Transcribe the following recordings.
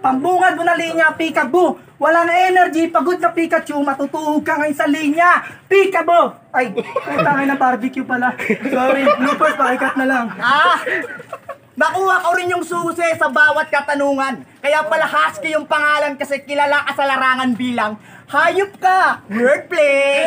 Pambungad mo na linya, Peekaboo. Walang energy, pagod na Pikachu, matutuhog ka ngayon sa linya. Peekaboo! Ay, putangin na barbecue pala. Sorry, bloopers, pakikat na lang. Nakuha ko rin yung susi sa bawat katanungan. Kaya pala Husky yung pangalan kasi kilala ka sa larangan bilang hayop ka! Wordplay!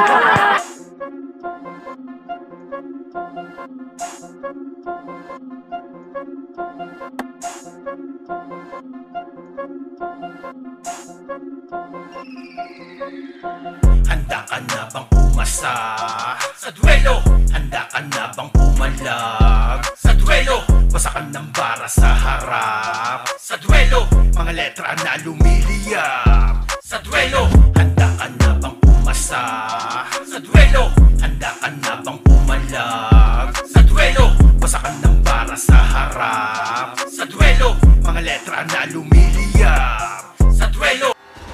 Handa ka na bang umasa sa duelo? Handa ka na bang pumalag sa duelo? Basa ka ng bara sa harap sa duelo, mga letra na lumiliyab sa duelo. Handa ka na bang umasa sa duelo? Handa ka na bang pumalag sa duelo? Basa ka ng bara sa harap sa duelo, mga letra na lumiliyab sa duelo.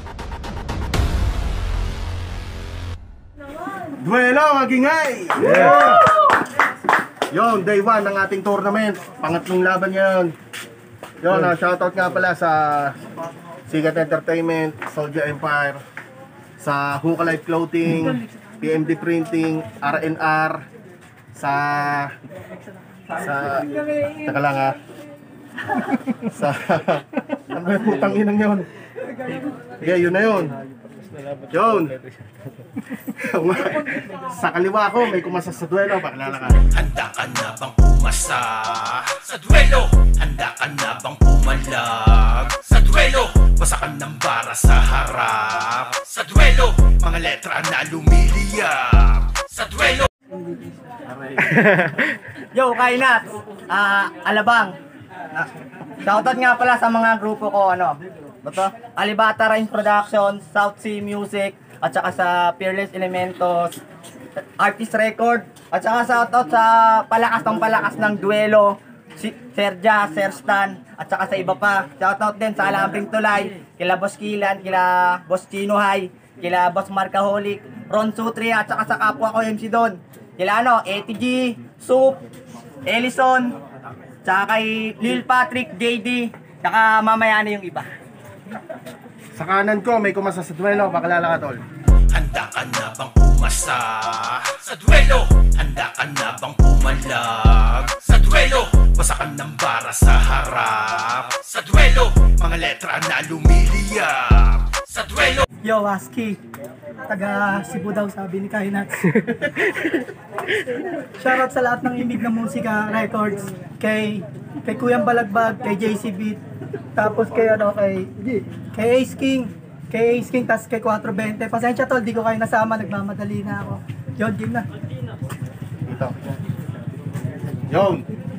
Duelo, magingay! Yeah! Yon, day 1 ng ating tournament. Pangatlong laban yan. Yon, shoutout nga pala sa Sigat Entertainment, Soldier Empire, sa Hookah Life Clothing, PMD Printing, RNR, taka lang ha. Ano yung putang inang yun? Okay, yun na yun. Yun. Sa kaliwa ko, may kumasa sa duelo. Pakilala ka. Handa ka na bang umasa sa duelo? Handa ka na bang pumalag sa duelo? Basa ka ng bara sa harap sa duelo, mga letra na lumiliyab sa duelo. Yo, Kainat! Alabang! Shoutout nga pala sa mga grupo ko, Alibata Rhymes Production, South Sea Music, at saka sa Fearless Elementos, Artist Record, at saka shoutout sa palakas ng duelo, Sir Ja, Sir Stan, at saka sa iba pa. Shoutout din sa Alambing Tulay, kila Boss Kilan, kila Boss Chino High, kila Boss Markaholic, Ron Sutria, at saka sa kapwa ko MC Don, kila ATG, Soup, Ellison, tsaka kay Lil Patrick, JD, tsaka mamaya na yung iba. Sa kanan ko, may kumasa sa duelo. Pakilala ka, tol. Handa ka na bang umasa sa duelo? Handa ka na bang pumalag sa duelo? Basa ka ng bara sa harap sa duelo, mga letra na lumiliyab sa duelo. Yo, Husky. Taga Cebu daw, sabi ni Kainat. Shoutout sa lahat ng imig na musika, records, kay Kuyang Balagbag, kay JC Beat, tapos kay Ace King, tas kay 420. Pasensya tol, di ko kayo nasama, nagmamadali na ako. Yon, game na. Dito. Yon.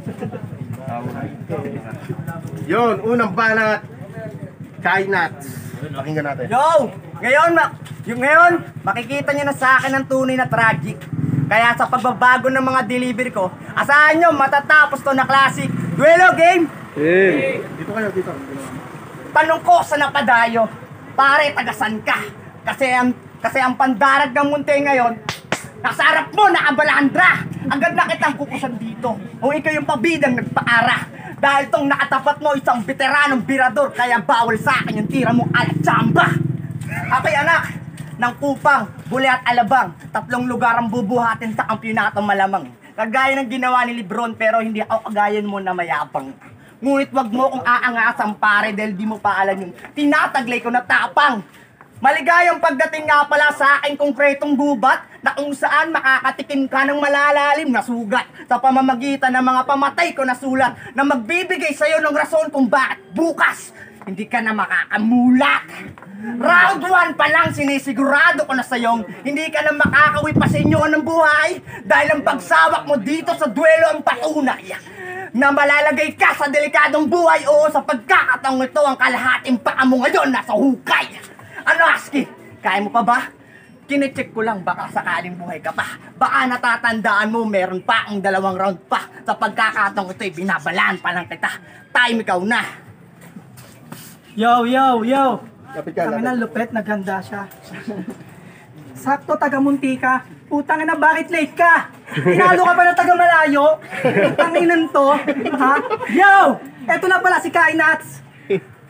Yon, unang banat. Kainat. Pakinggan natin. Yo! Ngayon, makikita nyo na sa akin ang tunay na tragic. Kaya sa pagbabago ng mga delivery ko, asahan nyo matatapos to na classic duelo game! Dito kayo, dito. Tanong ko sa napadayo, pare, tagasan ka? Kasi ang pandarag ng munti ngayon, nasa harap mo, nakabalandra. Agad na kitang kukusan dito. Kung ikaw yung pabidang nagpaara. Dahil tong nakatapat mo isang veteranong birador, kaya bawal sa akin yung tira mong alatsamba. Ako'y anak ng Kupang, Bule at Alabang. 3 lugar ang bubuhatin sa kampyonato malamang. Kagaya ng ginawa ni Lebron, pero hindi ako kagaya mo na mayabang. Ngunit wag mo kong aangasang pare dahil di mo pa alam yung tinataglay ko na tapang. Maligayang pagdating nga pala sa aking konkretong gubat na kung saan makakatikim ka ng malalalim na sugat sa pamamagitan ng mga pamatay ko na sulat na magbibigay sa'yo ng rason kung bakit bukas hindi ka na makakamulat. Round 1 pa lang sinisigurado ko na sa'yong hindi ka na makakawi pa sa inyo ng buhay dahil ang pagsawak mo dito sa duelo ang patunay na malalagay ka sa delikadong buhay o sa pagkakataong ito ang kalahating paa mo ngayon nasa hukay. Ano, Husky? Kaya mo pa ba? Kine-check ko lang, baka sakaling buhay ka pa. Baka natatandaan mo, meron pa ang 2 round pa. Sa pagkakataong ito'y binabalaan pa lang kita. Time ikaw na. Yo! Kapit ka, Kami na lupet, naghanda siya. Sakto, taga-munti ka. Putang ina, bakit late ka? Tinalo ka pa ng taga-malayo? Tanginan to, ha? Yo! Eto na pala si Kainats.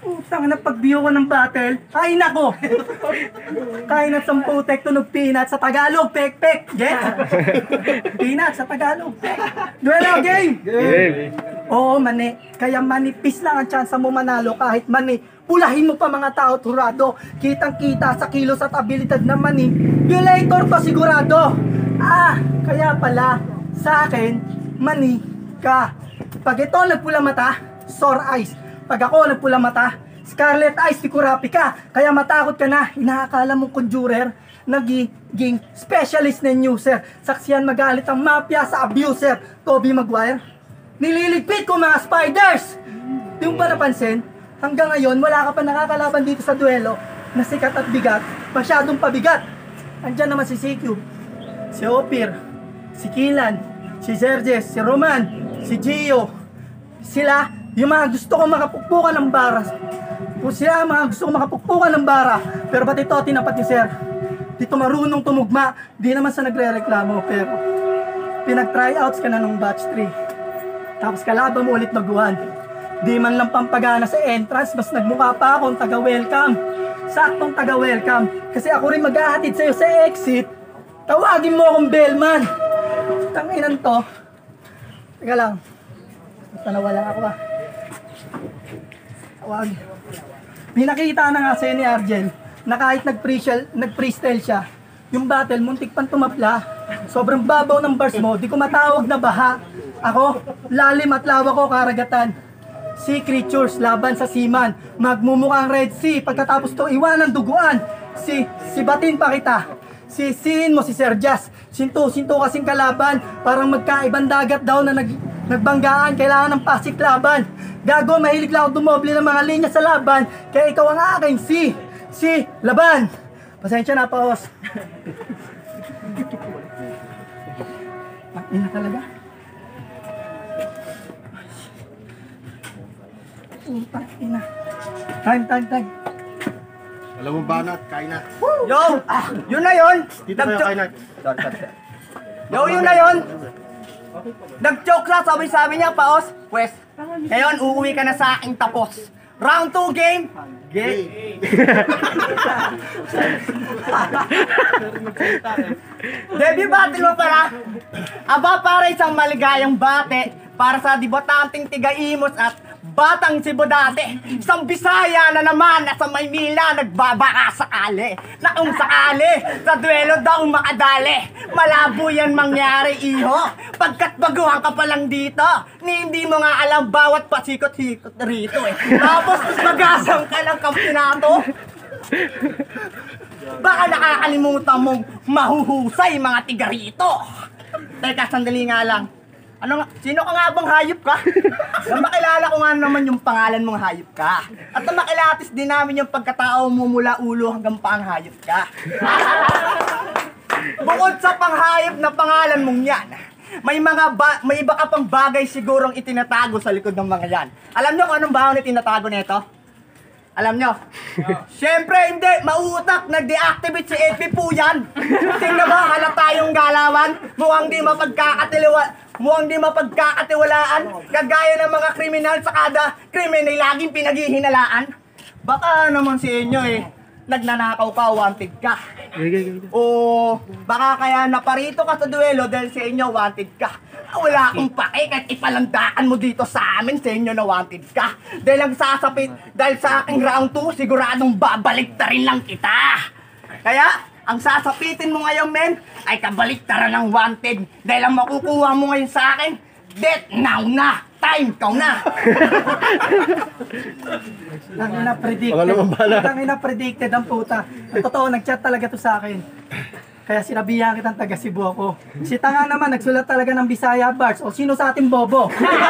Utang na pag-view ko ng battle. Ay nako! Kain at samputek, tunog peanut sa Tagalog, pek-pek. Get? Peanut sa Tagalog, pek. Duelo game! Oo, mani. Kaya manipis lang ang tsansa mo manalo kahit mani. Pulahin mo pa mga tao turado. Kitang-kita sa kilos at abilidad na mani. Violator to sigurado. Kaya pala, sa akin, mani ka. Pag ito nagpula mata, sore eyes. Pag ako nagpula mata, scarlet eyes, tikurapi ka. Kaya matakot ka na, inaakala mong conjurer, nagiging specialist na user. Saksiyan magalit ang mafia sa abuser. Tobey Maguire, nililigpit ko mga spiders. Di mo ba napansin? Hanggang ngayon, wala ka pa nakakalaban dito sa duelo na sikat at bigat, masyadong pabigat. Andyan naman si CQ, si Opir, si Kilan, si Serges, si Roman, si Gio. Sila, yung mga gusto ko makapukpukan ng bara. Kung sila mga gusto ko makapukpukan ng bara. Pero ba't ito tinapat ni Sir? Dito marunong tumugma. Di naman sa nagre-reklamo. Pero pinag-tryouts ka na nung batch 3. Tapos kalaban mo ulit maguhan. Di man lang pampagana sa entrance. Mas nagmukha pa akong taga-welcome. Saktong taga-welcome. Kasi ako rin maghahatid sa'yo sa exit. Tawagin mo akong bellman. Tanginan to. Teka lang. Basta nawala ako Tawag. May nakita na nga sa'yo ni Argel na kahit nag-freestyle siya, yung battle, muntik pang tumapla. Sobrang babaw ng bars mo, di ko matawag na baha. Ako, lalim at lawa ko karagatan. Sea creatures, laban sa seaman. Magmumukhang Red Sea, pagkatapos to iwanan duguan. Si batin pa kita. Sisihin mo si Sir Jazz. Sinto kasing kalaban. Parang magkaibang dagat daw na nagbanggaan. Kailangan ng pasik laban. Gago, mahilig lang ako dumoble ng mga linya sa laban. Kaya ikaw ang aking si laban. Pasensya na, Paos. Ina talaga. Ina. Time. Alam mo ba na, kain na. Yo! Yun na yun! Dito kayo, kain na. Yo, yun na yun! Nag-joke na, sabi niya, Paos. Pwes, ngayon, uuwi ka na sa aking tapos. Round 2 game. Debut battle mo pala. Aba, para isang maligayang bate para sa debutanteng tiga-Imos at batang Cebu dati. Isang Bisaya na naman nasa Maynila nagbabaka sakali. Na kung sakali, sa duelo daw makadali. Malabo yan mangyari, iho. Pagkat baguhan ka pa lang dito, ni hindi mo nga alam bawat pasikot-sikot rito eh. Tapos magasang ka ng kampinato. Baka nakakalimutan mong mahuhusay mga tiga rito. Teka, sandali nga lang. Ano nga? Sino ka nga bang hayop ka? Makilala ko nga naman yung pangalan mong hayop ka. At makilatis din namin yung pagkatao mo mula ulo hanggang pang hayop ka. Bukod sa panghayop na pangalan mong yan, may iba ka pang bagay sigurong itinatago sa likod ng mga yan. Alam nyo kung anong bahon itinatago nito? Alam nyo? Siyempre hindi, mauutak, nag-deactivate si FP po yan. Tingnan ba, halata yung galawan, mukhang di mapagkakatiwalaan, kagaya ng mga kriminal sa kada krimen ay laging pinaghihinalaan. Baka naman si inyo nagnanakaw ka, wanted ka. O baka kaya naparito ka sa duelo dahil sa inyo wanted ka. Wala akong pake kahit ipalandaan mo dito sa amin sa inyo na wanted ka. Dahil sa aking round 2, siguradong babalik ta rin lang kita. Kaya, ang sasapitin mo ngayon, men, ay kabaliktaran ng wanted. Dahil ang makukuha mo ngayon sa akin, death now na. Time, kau na. Tangina predicted ang puta. Ang totoo, nag-chat talaga to sa akin. Kaya sinabihan kitang taga Cebu ako. Si Tanga naman, nagsulat talaga ng Bisaya bars. O sino sa ating bobo?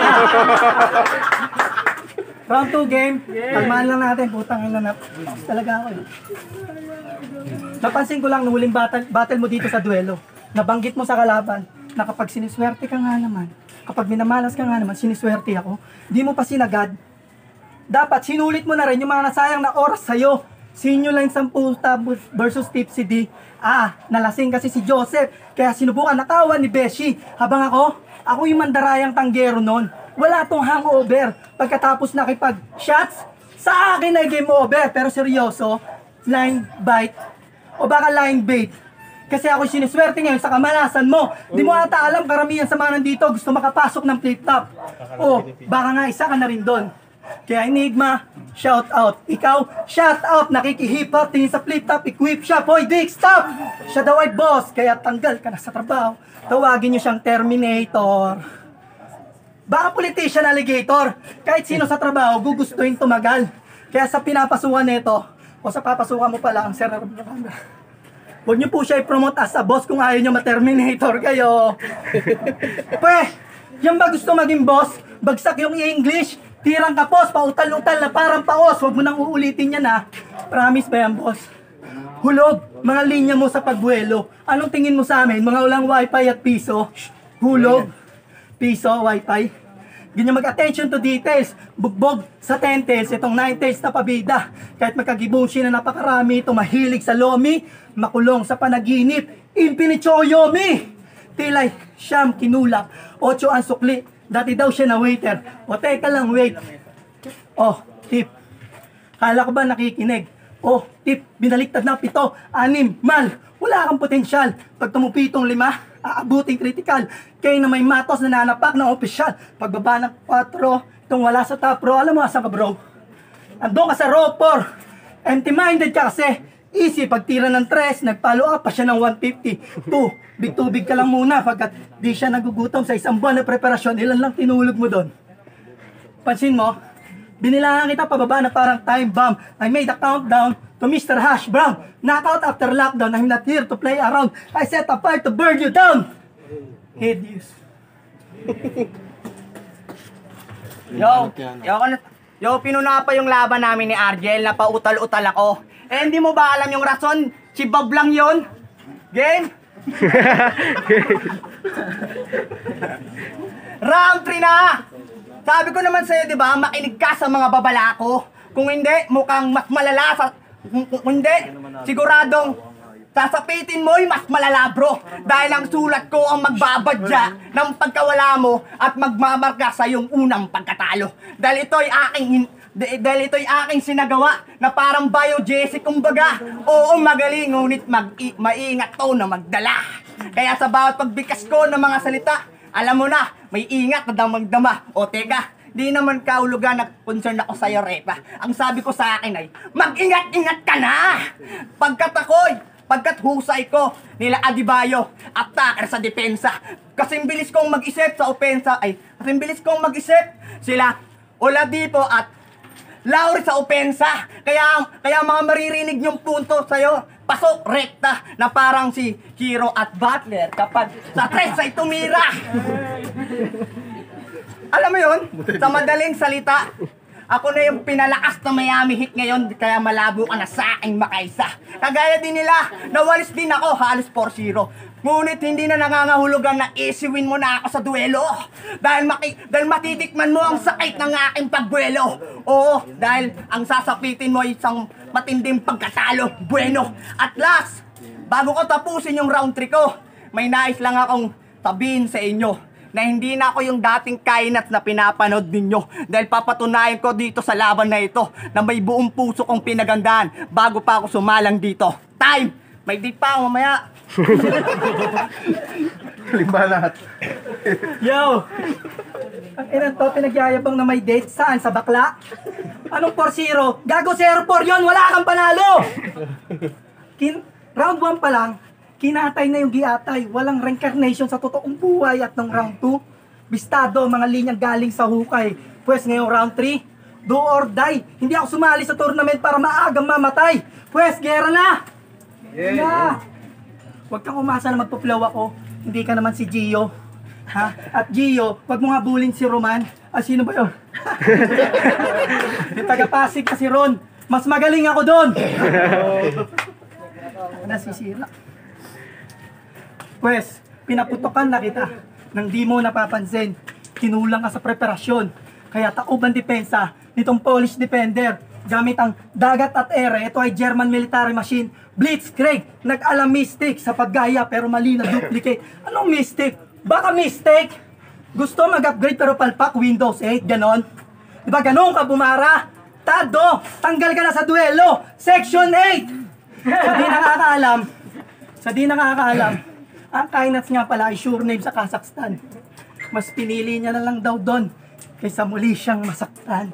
Round 2 game. Kalmahan lang natin. Putang ina na. Talaga ako Napansin ko lang nung huling battle mo dito sa duelo. Nabanggit mo sa kalaban na kapag siniswerte ka nga naman, kapag minamalas ka nga naman, siniswerte ako. Di mo pa sinagad. Dapat sinulit mo na rin yung mga nasayang na oras sa'yo. Sinyo Line Samputa versus Tipsy D. Nalasing kasi si Joseph. Kaya sinubukan nakawan ni Beshi. Habang ako yung mandarayang tanggero nun. Wala tong hangover. Pagkatapos nakipag-shots, Sa akin ay game over, pero seryoso, line bite, o baka line bait. Kasi ako siniswerte ngayon sa kamalasan mo. Di mo ata alam, karamihan sa mga nandito gusto makapasok ng flip-top. O, baka nga isa ka na rin doon. Kaya Enigma, shout out. Ikaw, shout out, nakikihip-hop, tingin sa flip-top, equip siya. Boy, Dick, stop! Siya daw ay boss, kaya tanggal ka na sa trabaho. Tawagin niyo siyang Terminator. Baka politician alligator. Kahit sino sa trabaho, gugustuhin tumagal. Kaya sa pinapasukan nito, o sa papasukan mo pala ang Sir huwag niyo po siya i-promote as a boss kung ayaw niyo ma-terminator kayo. Pweh, yan ba gusto maging boss? Bagsak yung English, tirang kapos, pautal-utal na parang paos. Huwag mo nang uulitin yan ha. Promise ba yan, boss? Hulog, mga linya mo sa pagbuelo. Anong tingin mo sa amin? Mga ulang wifi at piso? Hulog, piso, wifi. Ganyan mag-attention to details. Bugbog sa 10 tails, itong 9 tails na pabida. Kahit magkagibushi na napakarami, ito mahilig sa lomi, makulong sa panaginip, impinichoyomi. Tilay, siyam kinulap, 8 ang sukli, dati daw siya na waiter. O teka lang, wait. Oh, tip. Kala ko ba nakikinig? Oh, tip, binaliktad na 7, 6, mal. Wala kang potensyal. Pag tumupitong 5, aabuting critical. Kayo na may matos na nanapak ng opisyal. Pagbaba ng 4, itong wala sa top row. Alam mo asan ka, bro? Andun ka sa row 4. Empty-minded ka kasi. Easy, pagtira ng 3, nag-follow up pa siya ng 150. 2, big-tubig ka lang muna pagkat di siya nagugutom sa isang buwan na preparasyon. Ilan lang tinulog mo doon? Pansin mo, binilangan kita pababa na parang time bomb. I made a countdown to Mr. Hash Brown. Knockout after lockdown. I'm not here to play around. I set a fire to burn you down. Hideous. Yo, pinuna pa yung laban namin ni Argel na pautal-utal ako. Eh, hindi mo ba alam yung rason? Si Bob lang yun. Game? Round 3 na! Sabi ko naman sa'yo, di ba, makinig ka sa mga babala ko. Kung hindi, mukhang mas malala sa... Kung hindi, siguradong sasapitin mo mas malala, bro. Dahil ang sulat ko ang magbabadya ng pagkawala mo at magmamarka sa iyong unang pagkatalo. Dahil ito'y aking sinagawa na parang biogesic kumbaga. Oo, magaling, ngunit maingat to na magdala. Kaya sa bawat pagbigkas ko ng mga salita, alam mo na, may ingat na damang-dama. O teka, di naman kaulugan na concern ako sa'yo, Repa. Ang sabi ko sa akin ay, mag-ingat-ingat ka na! Pagkat husay ko nila Adebayo, attacker sa depensa. Kasing bilis kong mag-isip sa opensa, sila Oladipo at Lauri sa opensa. Kaya mga maririnig yung punto sa'yo, pasok rekta na parang si Hero at Butler kapag sa tres ay tumira. Alam mo yun, sa madaling salita, ako na yung pinalakas na Miami Heat ngayon, kaya malabo ka na sa aking makaisa. Kagaya din nila, nawalis din ako, halos 4-0. Ngunit hindi na nangangahulugan na easy win mo na ako sa duelo. Dahil matitikman mo ang sakit ng aking pagbuelo. Oo, dahil ang sasapitin mo ay isang matinding pagkatalo. Bueno, at last, bago ko tapusin yung round 3 ko, may nais lang akong sabihin sa inyo na hindi na ako yung dating kainat na pinapanood ninyo. Dahil papatunayan ko dito sa laban na ito na may buong puso kong pinagandaan bago pa ako sumalang dito. Time! May date pa ako mamaya. Lima lahat. Yo! Ang ilan to, pinagyayabang na may date. Saan? Sa bakla? Anong 4-0? Gago 0-4 yun! Wala kang panalo! Round 1 pa lang, kinatay na yung giatay. Walang reincarnation sa totoong buhay. At nung round 2, bistado, mga linyang galing sa hukay. Pwes ngayong round 3, do or die. Hindi ako sumali sa tournament para maagang mamatay. Pwes, gera na! Yeah! Huwag kang umasa na magpaplaw ako. Hindi ka naman si Gio. Ha? At Gio, wag mo nga bulin si Roman. Ah, sino ba yun? Yung taga-Pasig ka si Ron. Mas magaling ako doon. Nasisira. Pwes, pinaputokan na kita nang di mo napapansin. Kinulang ka sa preparasyon. Kaya taob ang depensa nitong Polish defender. Gamit ang dagat at ere, ito ay German military machine. Blitzkrieg, nag-alam mistake sa paggaya pero mali na duplicate. Anong mistake? Baka mistake? Gusto mag-upgrade pero palpak Windows 8, ganon? Diba ganon ka bumara? Tado, tanggal ka na sa duelo. Section 8. Sa di nakakaalam, ang Kainats nga pala ay sure name sa Kazakhstan. Mas pinili niya na lang daw doon kaysa muli siyang masaktan.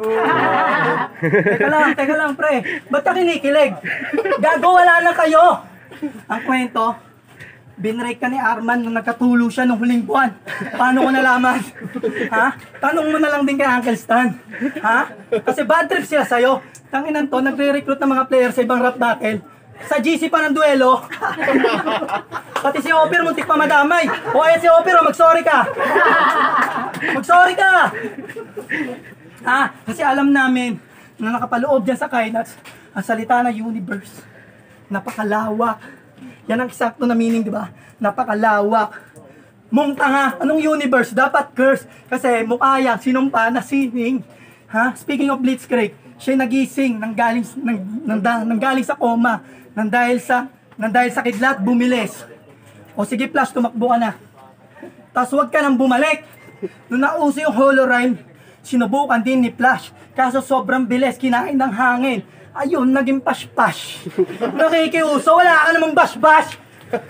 Teka lang, pre. Ba't ka kinikilig? Gago, wala na kayo. Ang kwento, binrake ka ni Arman nung nagkatulo siya nung huling buwan. Paano ko nalaman? Ha? Tanong mo na lang din kay Uncle Stan. Ha? Kasi bad trip sila sa'yo. Tanginan to, nagre-recruit ng mga players sa ibang rap battle. Sa GC pa ng duelo. Pati si Hopper muntik pa madamay. O ayan si Hopper, mag-sorry ka. Mag-sorry ka. Ha? Kasi alam namin na nakapaloob dyan sa Kainats ang salita na universe. Napakalawak. Yan ang eksakto na meaning, di ba? Napakalawak. Tanga, anong universe? Dapat curse. Kasi mukha yan, sinumpa na sining. Ha? Speaking of Blitzkrieg, siya nagising nang galing sa coma, nang dahil sa kidlat, bumilis. O sige, Flash, tumakbo ka na. Tapos huwag ka nang bumalik. Nung nauso yung holorime, sinubukan din ni Flash. Kaso sobrang bilis, kinain ng hangin. Ayun, naging pash-pash. Nakikiuso, wala ka namang bash-bash.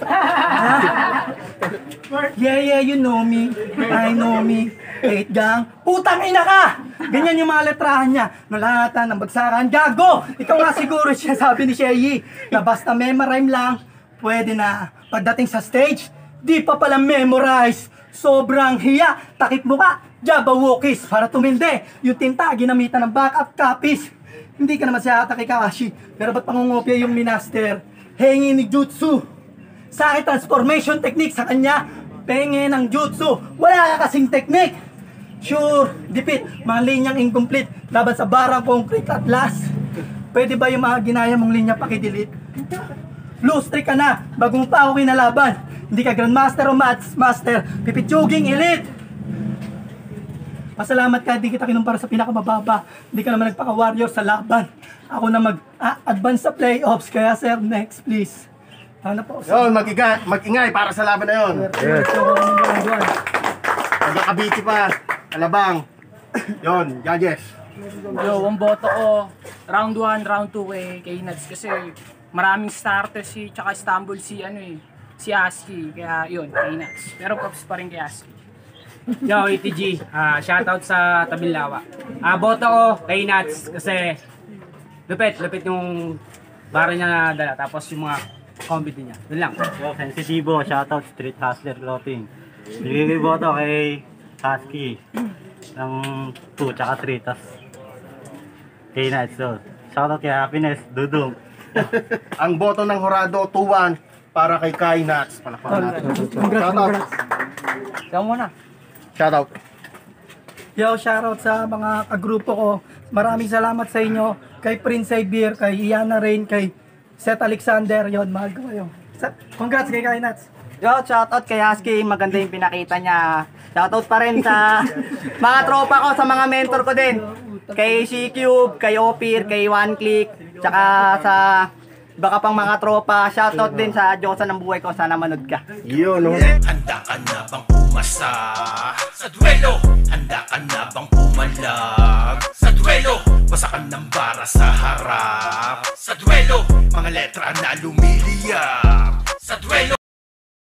Yeah, you know me. I know me. 8 gang. Putang ina ka! Ganyan yung mga letrahan niya. Nulatan, ng bagsakan. Gago! Ikaw nga siguro siya, sabi ni Sheyi, na basta memorime lang, pwede na. Pagdating sa stage, di pa pala memorize. Sobrang hiya. Takip mo ka. Jabawokis. Para tumindi. Yung tinta, ginamitan ng backup copies. Hindi ka naman siya ata kay Kakashi. Pero ba't pangungopia yung minaster? Hengi ni Jutsu. Sa akin, transformation technique. Sa kanya, penge ng Jutsu. Wala ka kasing technique. Sure, dipit. Mga linyang incomplete. Laban sa barang concrete at last. Pwede ba yung mga ginaya mong linya pakidelete? Lose streak ka na. Bago mo pa ako kinalaban. Hindi ka grandmaster o master. Pipitsuging elite. Pasalamat ka, di kita kinumpara sa pinakamababa. Hindi ka naman nagpaka-warrior sa laban. Ako na mag-advance sa playoffs. Kaya sir, next please. Ano po? Yun, mag-ingay para sa laban na yun. Yes. Nagkakabiti pa. Alabang. Yun, judges. Yo, ang boto ko, round 1, round 2 kay Nads kasi maraming starters tsaka Istanbul si ASCII, kaya yun, kay Nads. Pero props pa rin kay ASCII. Yo, ATG, shoutout sa Tabilawa. Boto ko kay Nats kasi lupit yung bara niya na dala, tapos yung mga comedy niya. Doon lang. Yo, Sensitivo, shoutout Street Hustler Clothing. Bigay ko boto kay Husky ng 2 tsaka 3, tas kay Nats. So, shoutout kay Happiness, Dudong. Ang boto ng Horado, 2-1 para kay Kai Nats. Palakpakan natin. Shoutout. Ikaw muna. Shoutout. Yo, shoutout sa mga kagrupo ko. Maraming salamat sa inyo. Kay Prince Xavier, kay Iana Rain, kay Seth Alexander. Yon, mahal ko kayo. Congrats kay Kainats. Yo, shoutout kay Husky. Maganda yung pinakita niya. Shoutout pa rin sa mga tropa ko, sa mga mentor ko din. Kay C-Cube, kay Opir, kay One Click, tsaka sa baka pang mga tropa. Shoutout din sa Diyosa ng buhay ko. Sana manood ka. Yun, no? Handa ka na bang pumasa sa duelo? Handa ka na bang pumalag sa duelo? Basa ka ng bara sa harap sa duelo. Mga letra na lumiliyap sa duelo.